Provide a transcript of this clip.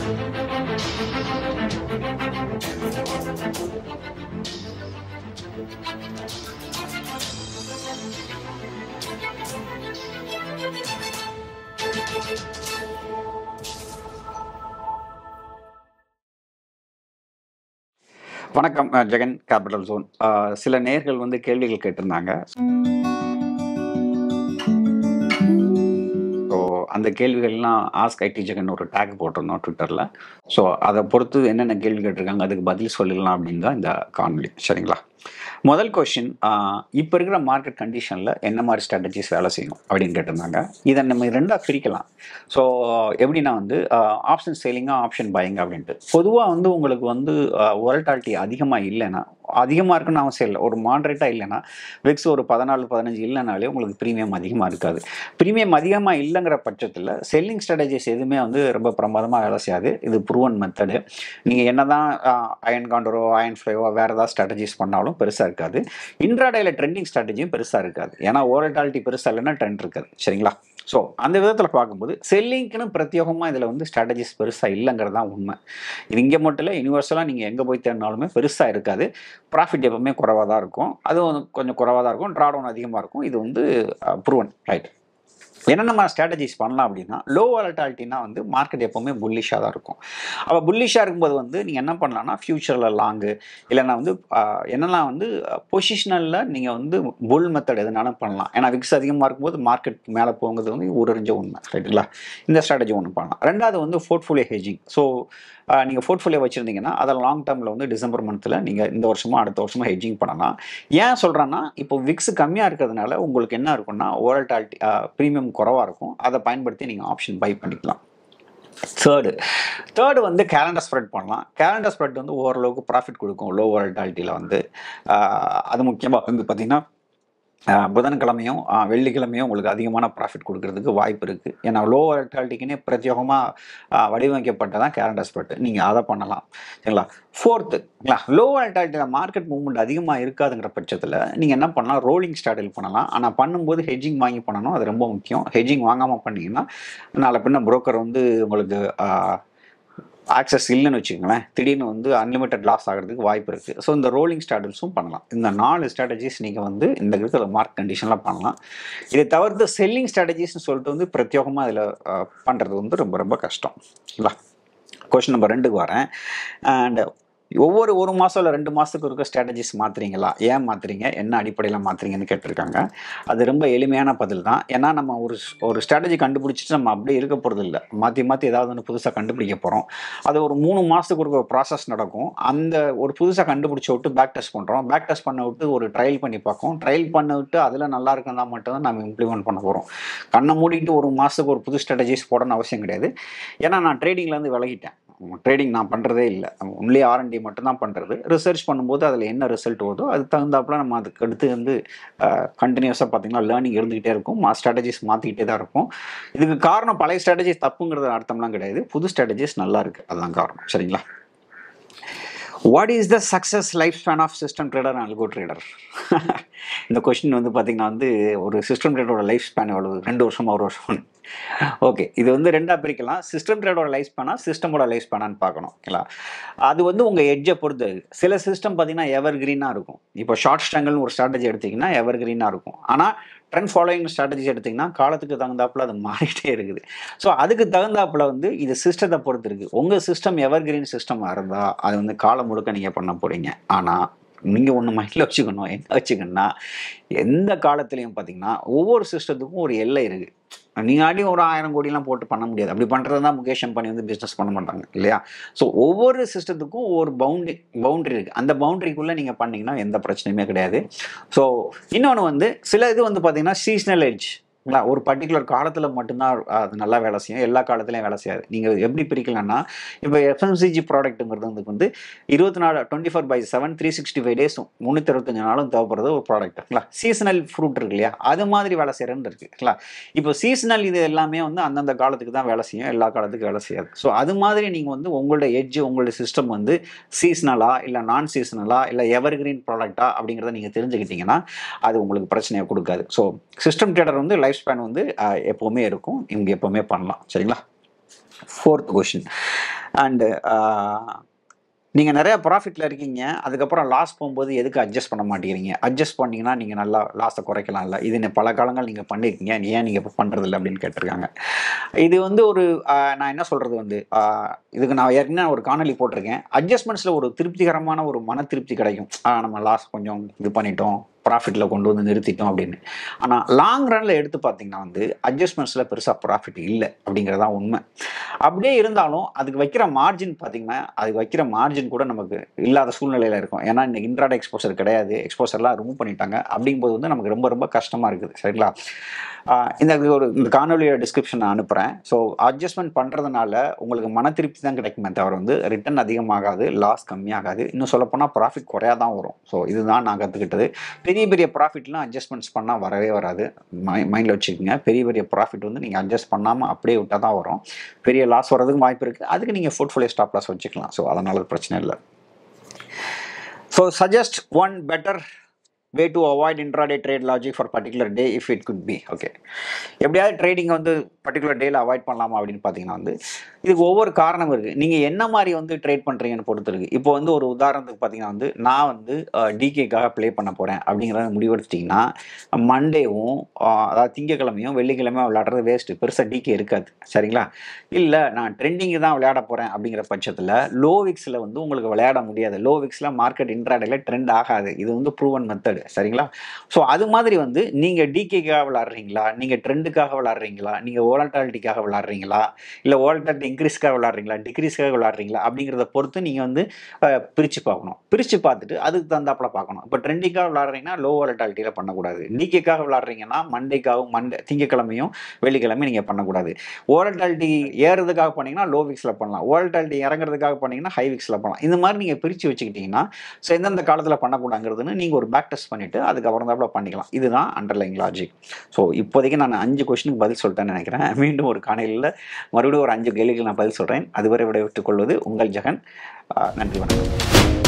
வணக்கம். Jegan capital zone. சில நேயர்கள் வந்து கேள்விகள் கேட்டிருந்தாங்க. ஸோ அந்த கேள்விகள்லாம் ஆஸ்க் ஐடி ஜெகன் ஒரு டேக் போட்டிருந்தோம் ட்விட்டரில். ஸோ அதை பொறுத்து என்னென்ன கேள்வி கேட்டிருக்காங்க அதுக்கு பதில் சொல்லலாம் அப்படின்னு தான் இந்த காணொலி. சரிங்களா? முதல் கொஸ்டின், இப்போ இருக்கிற மார்க்கெட் கண்டிஷனில் என்ன மாதிரி ஸ்ட்ராட்டஜிஸ் வேலை செய்யும் அப்படின்னு கேட்டிருந்தாங்க. இதை நம்ம ரெண்டாக பிரிக்கலாம். ஸோ எப்படின்னா வந்து ஆப்ஷன் சேலிங்காக ஆப்ஷன் பையிங் அப்படின்ட்டு. பொதுவாக வந்து உங்களுக்கு வந்து வொலட்டாலிட்டி அதிகமாக இல்லைன்னா, அதிகமாக இருக்குன்னு அவசியம் இல்லை, ஒரு மாட்ரேட்டாக இல்லைன்னா, விக்ஸ் ஒரு 14-15 இல்லைனாலே உங்களுக்கு ப்ரீமியம் அதிகமாக இருக்காது. ப்ரீமியம் அதிகமாக இல்லைங்கிற பட்சத்தில் செல்லிங் ஸ்ட்ராட்டஜிஸ் எதுவுமே வந்து ரொம்ப பிரமாதமாக வேலை செய்யாது. இது ப்ரூவன் மெத்தடு. நீங்கள் என்ன தான் அயன் காண்டரோ அயன் ஃப்ளைவோ வேறு ஏதாவது ஸ்ட்ராட்டஜிஸ் பண்ணாலும் பெருசாக இருக்காது. இன்ட்ராடேயில் ட்ரெண்டிங் ஸ்ட்ராட்டஜியும் பெருசாக இருக்காது. ஏன்னா ஓவர்டாலிட்டி பெருசாக இல்லைன்னா ட்ரெண்ட் இருக்காது. சரிங்களா? ஸோ அந்த விதத்தில் பார்க்கும்போது செல்லிங்க்குன்னு பிரத்யேகமாக இதில் வந்து ஸ்ட்ராட்டஜிஸ் பெருசாக இல்லைங்கிறது தான் உண்மை. இது இங்கே மட்டும் இல்லை, யூனிவர்சலாக நீங்கள் எங்கே போய் தேடினாலுமே பெருசாக இருக்காது. ப்ராஃபிட் எப்பவுமே குறைவாக தான் இருக்கும். அதுவும் கொஞ்சம் குறைவாக தான் இருக்கும். ட்ராடவுன் அதிகமாக இருக்கும். இது வந்து ப்ரூவன் ரைட். என்னென்ன மாதிரி ஸ்ட்ராட்டஜிஸ் பண்ணலாம் அப்படின்னா, லோ வாலட்டாலிட்டினா வந்து மார்க்கெட் எப்போவுமே புல்லிஷாக தான் இருக்கும். அப்போ புல்லிஷாக இருக்கும்போது வந்து நீங்கள் என்ன பண்ணலாம்னா, ஃபியூச்சரில் லாங்கு இல்லைன்னா வந்து என்னெல்லாம் வந்து பொசிஷனலில் நீங்கள் வந்து புல் மெத்தட் எதுனாலும் பண்ணலாம். ஏன்னா விக்ஸ் அதிகமாக இருக்கும்போது மார்க்கெட் மேலே போங்கிறது வந்து ஊரறிஞ்ச உண்மை. ரைட்டுங்களா? இந்த ஸ்ட்ராட்டஜி ஒன்று பண்ணலாம். ரெண்டாவது வந்து போர்ட்ஃபோலியோ ஹெஜிங். ஸோ நீங்கள் போர்ட்ஃபோலியோ வச்சுருந்தீங்கன்னா அதை லாங் டேர்மில் வந்து டிசம்பர் மந்த்தில் நீங்கள் இந்த வருஷமோ அடுத்த வருஷமோ ஹெஜிங் பண்ணலாம். ஏன் சொல்கிறேன்னா, இப்போ விக்ஸ் கம்மியாக இருக்கிறதுனால உங்களுக்கு என்ன இருக்குன்னா வாலட்டாலிட்டி ப்ரீமியம் குறைவாக இருக்கும். அதை பயன்படுத்தி நீங்கள் ஆப்ஷன் பை பண்ணிக்கலாம். தேர்டு வந்து கேலண்டர் ஸ்ப்ரெட் பண்ணலாம். கேலண்டர் ஸ்ப்ரெட் வந்து ஓரளவுக்கு ப்ராஃபிட் கொடுக்கும் லோ வாலட்டாலிட்டியில் வந்து. அது முக்கியமாக வந்து பார்த்திங்கன்னா புதன்கிழமையும் வெள்ளிக்கிழமையும் உங்களுக்கு அதிகமான ப்ராஃபிட் கொடுக்கறதுக்கு வாய்ப்பு இருக்குது. ஏன்னா லோ வாலட்டாலிட்டிக்குன்னே பிரத்யேகமாக வடிவமைக்கப்பட்டதான் கேலண்டர் ஸ்ப்ரெட். நீங்கள் அதை பண்ணலாம். சரிங்களா? ஃபோர்த்துங்களா, லோ வாலட்டாலிட்டியில் மார்க்கெட் மூவ்மெண்ட் அதிகமாக இருக்காதுங்கிற பட்சத்தில் நீங்கள் என்ன பண்ணலாம், ரோலிங் ஸ்ட்ராட்டஜி பண்ணலாம். ஆனால் பண்ணும்போது ஹெஜிங் வாங்கி பண்ணணும். அது ரொம்ப முக்கியம். ஹெஜிங் வாங்காமல் பண்ணிங்கன்னா நாளை பின்ன புரோக்கர் வந்து உங்களுக்கு ஆக்சஸ் இல்லைன்னு வச்சுக்கோங்களேன், திடீர்னு வந்து அன்லிமிட்டட் லாஸ் ஆகிறதுக்கு வாய்ப்பு இருக்குது. ஸோ இந்த ரோலிங் ஸ்ட்ராட்டஜிஸும் பண்ணலாம். இந்த 4 ஸ்ட்ராட்டஜிஸ் நீங்கள் வந்து இந்த இருக்கிற மார்க் கண்டிஷனில் பண்ணலாம். இதை தவிர்த்து செல்லிங் ஸ்ட்ராட்டஜிஸ்னு சொல்லிட்டு வந்து பிரத்யேகமாக இதில் பண்ணுறது வந்து ரொம்ப ரொம்ப கஷ்டம். இல்லை, கொஸ்டின் நம்பர் 2க்கு வரேன். அண்ட் ஒவ்வொரு 1 மாதம் இல்லை 2 மாதத்துக்கு இருக்க ஸ்ட்ராட்டஜிஸ் மாற்றுறீங்களா? ஏன் மாற்றுறீங்க? என்ன அடிப்படையில் மாற்றுறீங்கன்னு கேட்டிருக்காங்க. அது ரொம்ப எளிமையான பதில் தான். ஏன்னா நம்ம ஒரு ஸ்ட்ராட்டஜி கண்டுபிடிச்சிட்டு நம்ம அப்படியே இருக்க போகிறது இல்லை. மாற்றி ஏதாவது ஒன்று புதுசாக கண்டுபிடிக்க போகிறோம். அது ஒரு 3 மாதத்துக்கு ஒரு ப்ராசஸ் நடக்கும். அந்த ஒரு புதுசாக கண்டுபிடிச்ச விட்டு பேக் டெஸ்ட் பண்ணுறோம். பேக் டெஸ்ட் பண்ண விட்டு ஒரு ட்ரையல் பண்ணி பார்க்கும். ட்ரையல் பண்ண விட்டு அதில் நல்லா இருக்குன்னா மட்டும்தான் நம்ம இம்ப்ளிமெண்ட் பண்ண போகிறோம். கண்ணை மூடிட்டு 1 மாதத்துக்கு ஒரு புது ஸ்ட்ராட்டஜிஸ் போடணும்னு அவசியம் கிடையாது. ஏன்னா நான் ட்ரேடிங்லேருந்து விலகிட்டேன். ட்ரேடிங் நான் பண்ணுறதே இல்லை. ஒன்லி R&D மட்டும்தான் பண்ணுறது. ரிசர்ச் பண்ணும்போது அதில் என்ன ரிசல்ட் வருதோ அதுக்கு தகுந்தாப்புல நம்ம அதுக்கு அடுத்து வந்து கண்டினியூஸாக பார்த்திங்கன்னா லேர்னிங் இருந்துக்கிட்டே இருக்கும். ஸ்ட்ராட்டஜிஸ் மாற்றிக்கிட்டே தான் இருக்கும். இதுக்கு காரணம் பழைய ஸ்ட்ராட்டஜிஸ் தப்புங்கிறது அர்த்தம்லாம் கிடையாது. புது ஸ்ட்ராட்டஜிஸ் நல்லா இருக்குது, அதுதான் காரணம். சரிங்களா? What is the success life span of system trader and algo trader? இந்த கொஸ்டின் வந்து பார்த்திங்கன்னா வந்து ஒரு சிஸ்டம் ட்ரேடரோட லைஃப் ஸ்பேன் எவ்வளவு? 2 வருஷமா 1 வருஷம். ஓகே, இது வந்து 2ஆக பிரிக்கலாம். சிஸ்டம் ட்ரேடரோட லைஃப் ஸ்பேனா சிஸ்டமோட லைஃப் ஸ்பேனான்னு பார்க்கணும். ஓகேங்களா? அது வந்து உங்கள் எட்ஜை பொறுத்து. சில சிஸ்டம் பார்த்தீங்கன்னா எவர் கிரீனாக இருக்கும். இப்போ ஷார்ட் ஸ்ட்ராங்கிள்னு ஒரு ஸ்ட்ராட்டஜி எடுத்திங்கன்னா எவர் கிரீனாக இருக்கும். ஆனால் ட்ரெண்ட் ஃபாலோயிங் ஸ்ட்ராட்டஜி எடுத்திங்கன்னா காலத்துக்கு தகுந்தாப்புல அது மாறிட்டே இருக்குது. ஸோ அதுக்கு தகுந்தாப்புல வந்து இது சிஸ்டத்தை பொறுத்து இருக்குது. உங்கள் சிஸ்டம் எவர் கிரீன் சிஸ்டமாக இருந்தால் அது வந்து காலம் முழுக்க நீங்கள் பண்ண போகிறீங்க. ஆனால் நீங்கள் ஒன்று மைண்டில் வச்சுக்கணும். என்ன வச்சுக்கணும்னா, எந்த காலத்துலேயும் பார்த்தீங்கன்னா ஒவ்வொரு சிஸ்டத்துக்கும் ஒரு எல்லை இருக்குது. நீங்க ஒரு 1000 கோடிலாம் போட்டு பண்ண முடியாது. அப்படி பண்ணுறது தான் முகேஷ் அம்பானி வந்து பிஸ்னஸ் பண்ண மாட்டாங்க இல்லையா? ஸோ ஒவ்வொரு சிஸ்டத்துக்கும் ஒரு பவுண்டரி இருக்குது. அந்த பவுண்டரிக்குள்ளே நீங்கள் பண்ணிங்கன்னா எந்த பிரச்சனையுமே கிடையாது. ஸோ இன்னொன்று வந்து சில இது வந்து பார்த்தீங்கன்னா சீசனல் எட்ஜ். ஒரு பர்டிகுலர் காலத்தில் மட்டும்தான் அது நல்லா வேலை செய்யும். எல்லா காலத்துலையும் வேலை செய்யாது. நீங்கள் எப்படி பிரிக்கலாம்னா, இப்போ FMCG ப்ராடக்ட்டுங்கிறது வந்து 24/7 365 டேஸும் 365 நாளும் தேவைப்படுறது ஒரு ப்ராடக்ட்டுங்களா. சீசனல் ஃப்ரூட் இருக்கு இல்லையா, அது மாதிரி வேலை செய்கிறன்னு இருக்குங்களா. இப்போ சீசனல் இது எல்லாமே வந்து அந்தந்த காலத்துக்கு தான் வேலை செய்யும், எல்லா காலத்துக்கும் வேலை செய்யாது. ஸோ அது மாதிரி நீங்கள் வந்து உங்களோட எட்ஜ், உங்களோட சிஸ்டம் வந்து சீசனலா இல்லை நான் சீசனலா இல்லை எவர் கிரீன் ப்ராடக்டா அப்படிங்கிறத நீங்கள் தெரிஞ்சுக்கிட்டீங்கன்னா அது உங்களுக்கு பிரச்சனையை கொடுக்காது. ஸோ சிஸ்டம் ட்ரேடர் வந்து லைஃப் ஸ்பேன் வந்து எப்போவுமே இருக்கும். இவங்க எப்போவுமே பண்ணலாம். சரிங்களா? 4th கொஸ்டின், அண்டு நீங்கள் நிறையா ப்ராஃபிட்டில் இருக்கீங்க, அதுக்கப்புறம் லாஸ் போகும்போது எதுக்கு அட்ஜஸ்ட் பண்ண மாட்டேங்கிறீங்க? அட்ஜஸ்ட் பண்ணிங்கன்னா நீங்கள் நல்லா லாஸை குறைக்கலாம்ல. இது பல காலங்கள் நீங்கள் பண்ணியிருக்கீங்க, ஏன் நீங்கள் இப்போ பண்ணுறதில்ல அப்படின்னு கேட்டிருக்காங்க. இது வந்து ஒரு நான் என்ன சொல்கிறது வந்து இதுக்கு நான் ஏற்கனவே ஒரு காணொலி போட்டிருக்கேன். அட்ஜஸ்ட்மெண்ட்ஸில் ஒரு திருப்திகரமான ஒரு மன திருப்தி கிடைக்கும். நம்ம லாஸ் கொஞ்சம் இது பண்ணிட்டோம், ப்ராஃபிட்டில் கொண்டு வந்து நிறுத்திட்டோம் அப்படின்னு. ஆனால் லாங் ரனில் எடுத்து பார்த்தீங்கன்னா வந்து அட்ஜஸ்ட்மெண்ட்ஸில் பெருசாக ப்ராஃபிட் இல்லை அப்படிங்கிறதான் உண்மை. அப்படியே இருந்தாலும் அதுக்கு வைக்கிற மார்ஜின் பார்த்தீங்கன்னா, அதுக்கு வைக்கிற மார்ஜின் கூட நமக்கு இல்லாத சூழ்நிலையில் இருக்கும். ஏன்னா இன்னைக்கு இன்ட்ராடே எக்ஸ்போசர் கிடையாது, எக்ஸ்போசர்லாம் ரிமூவ் பண்ணிட்டாங்க. அப்படிங்கும்போது வந்து நமக்கு ரொம்ப ரொம்ப கஷ்டமாக இருக்குது. சரிங்களா? இந்த காணொலியோட டிஸ்கிரிப்ஷன் நான் அனுப்புகிறேன். ஸோ அட்ஜஸ்ட்மெண்ட் பண்ணுறதுனால உங்களுக்கு மன திருப்தி தான் கிடைக்குமே தவிர வந்து ரிட்டர்ன் அதிகமாகாது, லாஸ் கம்மியாகாது. இன்னும் சொல்லப்போனால் ப்ராஃபிட் குறையாக தான் வரும். ஸோ இதுதான் நான் கற்றுக்கிட்டது. பெரிய பெரிய ப்ராஃபிட்லாம் அட்ஜஸ்ட்மெண்ட்ஸ் பண்ணால் வரவே வராது. மைண்டில் வச்சுக்கோங்க. பெரிய பெரிய ப்ராஃபிட் வந்து நீங்கள் அட்ஜஸ்ட் பண்ணாமல் அப்படியே விட்டால் தான் வரும். பெரிய லாஸ் வர்றதுக்கு வாய்ப்பு இருக்குது. அதுக்கு நீங்கள் போர்ட்ஃபோலியோ ஸ்டாப் லாஸ் வச்சுக்கலாம். ஸோ அதனால் பிரச்சனை இல்லை. So suggest one better way to avoid intraday trade logic for particular day if it could be. Okay, எப்படியாவது ட்ரேடிங் வந்து பர்டிகுலர் டேயில் அவாய்ட் பண்ணலாமா அப்படின்னு பார்த்தீங்கன்னா வந்து இதுக்கு ஒவ்வொரு காரணம் இருக்குது. நீங்கள் என்ன மாதிரி வந்து ட்ரேட் பண்ணுறீங்கன்னு பொறுத்து இருக்குது. இப்போ வந்து ஒரு உதாரணத்துக்கு பார்த்தீங்கன்னா வந்து நான் வந்து டிகேக்காக ப்ளே பண்ண போகிறேன் அப்படிங்கிறத முடிவெடுத்திட்டிங்கன்னா மண்டேவும் அதாவது திங்கக்கிழமையும் வெள்ளிக்கிழமையும் விளையாடுறது வேஸ்ட்டு, பெருசாக டிகே இருக்காது. சரிங்களா? இல்லை நான் ட்ரெண்டிங்கு தான் விளையாட போகிறேன் அப்படிங்கிற பட்சத்தில் லோ விக்ஸில் வந்து உங்களுக்கு விளையாட முடியாது. லோ விக்ஸில் மார்க்கெட் இன்ட்ராடேல ட்ரெண்ட் ஆகாது. இது வந்து ப்ரூவன் மெத்தடு. சரிங்களா? ஸோ அது மாதிரி வந்து நீங்கள் டிகேக்காக விளாட்றீங்களா, நீங்கள் ட்ரெண்டுக்காக விளாட்றீங்களா, நீங்கள் வோலட்டாலிட்டிக்காக விளாட்றீங்களா, இல்லை வோலட்டாலிட்டி இன்க்ரீஸ்க்காக விளாட்றீங்களா, டிக்ரீஸ்க்காக விளாட்றீங்களா அப்படிங்கிறத பொறுத்து நீங்கள் வந்து பிரித்து பார்க்கணும். பிரித்து பார்த்துட்டு அதுக்கு தகுந்தாப்பில் பார்க்கணும். இப்போ ட்ரெண்டிக்காக விளாட்றீங்கன்னா லோ வோலட்டாலிட்டியில் பண்ணக்கூடாது. டிகேக்காக விளாட்றீங்கன்னா திங்கக்கிழமையும் வெள்ளிக்கிழமையும் நீங்கள் பண்ணக்கூடாது. வோலட்டாலிட்டி ஏறுறதுக்காக பண்ணீங்கன்னா லோ விக்ஸில் பண்ணலாம், வோலட்டாலிட்டி இறங்குறதுக்காக பண்ணீங்கன்னா ஹை விக்ஸில் பண்ணலாம். இந்த மாதிரி நீங்கள் பிரித்து வச்சுக்கிட்டீங்கன்னா ஸோ எந்தெந்த காலத்தில் பண்ணக்கூடாதுங்கிறதுன்னு நீங்கள் ஒரு பேக் டெஸ்ட் பண்ணிவிட்டு அதுக்கப்புறம் தான் பண்ணிக்கலாம். இதுதான் அண்டர்லைங் லாஜிக். ஸோ இப்போதைக்கு நான் 5 கொஸ்டினுக்கு பதில் சொல்லிட்டேன்னு நினைக்கிறேன். மீண்டும் ஒரு காணொலியில் மறுபடியும் ஒரு 5 கேள்விகள் நான் பதில் சொல்கிறேன். அதுவரை விடைபெற்றுக் கொள்வது உங்கள் ஜெகன். நன்றி, வணக்கம்.